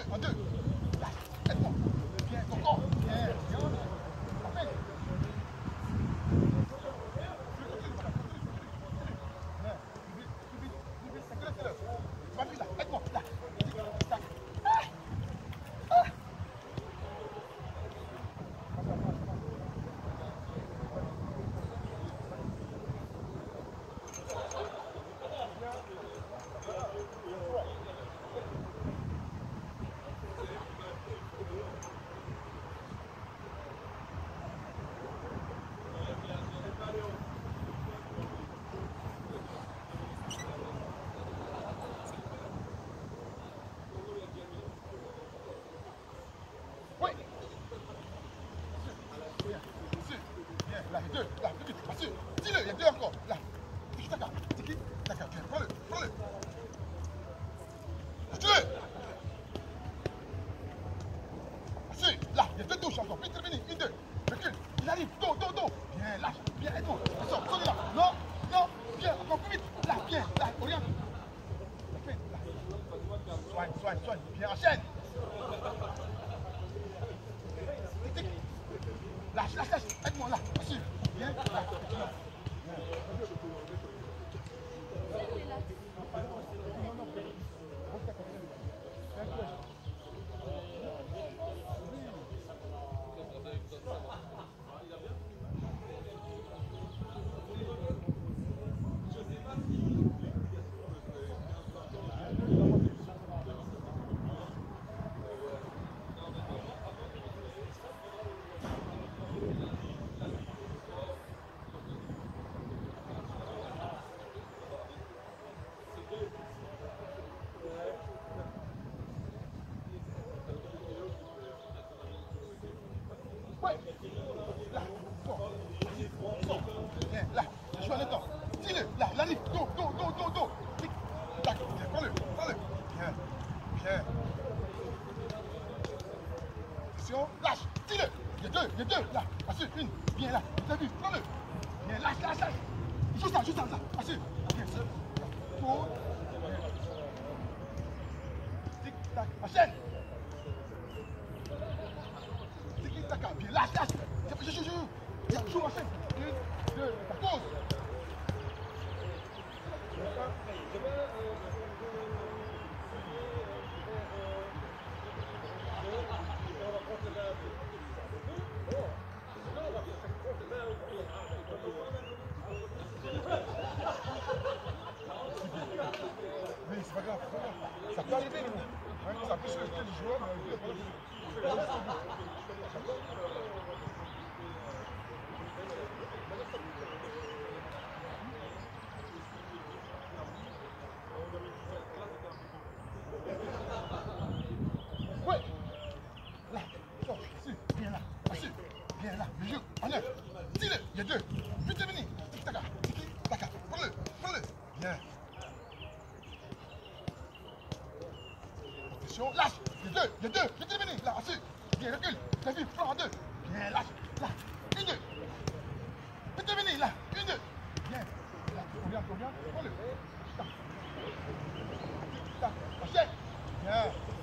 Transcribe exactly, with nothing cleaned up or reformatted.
En deux. Là, aide-moi. Bien, ton corps. Bien, bien. Appelle. Vas vite là, aide-moi. Là. Tac. Oui. Bien, là, il y a deux. Là, plus vite. Vas-y. Dis-le, il y a deux encore. Là. Tiki taka. Tiki taka. Bien, prends-le. Prends-le. Dis-le. Vas-y. Là, il y a deux touches encore. Vite, terminé. Une, deux. Recule. Il arrive. Dos, dos, dos. Bien, lâche. Bien, aide-moi. Sors, sors de là. Non, non. Bien, encore plus vite. Là, bien. Là, oriente. Là. Soigne, soigne, soigne. Bien, enchaîne. Lâche, lâche, lâche. Aide-moi là. Vas-y. Bien. Là. Ouais. Là. Fort. Fort. Bien. Là. Je suis en étant. Dis-le. Là. La ligne. Dos, dos, dos, dos, dos. Tic. Tac. Bien. Prends-le. Prends-le. Bien. Bien. Attention. Lâche. Dis-le. Il y a deux. Il y a deux. Là. Vas-y. Une. Bien là. Tu as vu. Prends-le. Bien. Lâche, lâche, lâche. Juste ça. Juste ça. Là. Vas-y. Bien. Tourne. Tic. Tac. Enchaîne. Bien, lâche, lâche. Je, je, je, je. Bien, joue, enchaîne. Une, deux, ta pause. Oui, c'est pas grave, c'est pas grave. Ça peut arriver, mais bon. Ça peut se rester du joueur, mais ouais. Là, fort, si, bien là, assis, bien là, le jeu, en neuf, dis-le, il y a deux, vite terminé, tic tac, tic tac, prends-le, prends-le, bien. Attention, lâche, il y a deux, il y a deux, vite terminé, là, assis, bien, recule, t'as vu, prends en deux, bien, lâche, là, une, deux, vite terminé, là, une, deux, bien, là, combien, combien, prends-le, tac, tac, enchaîne, bien.